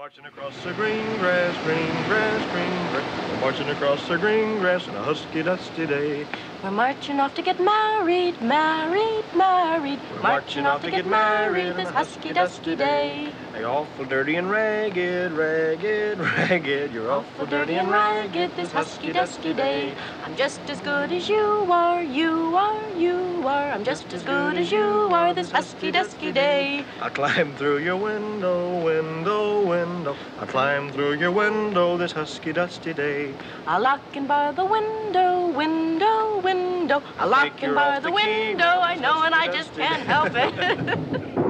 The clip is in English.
Marching across the green grass, green grass, green grass. We're marching across the green grass on a husky dusty day. We're marching off to get married, married, married. We're marching off to get married this husky dusky day. You're awful dirty and ragged, ragged, ragged. You're awful dirty and ragged this husky dusky day. I'm just as good as you are, you are, you are. I'm just as good as you are this husky dusky day. I climb through your window, window, window. I climb through your window this husky dusty day. I lock and bar the window, window, window. I lock and bar the window, I know, and I just can't help it.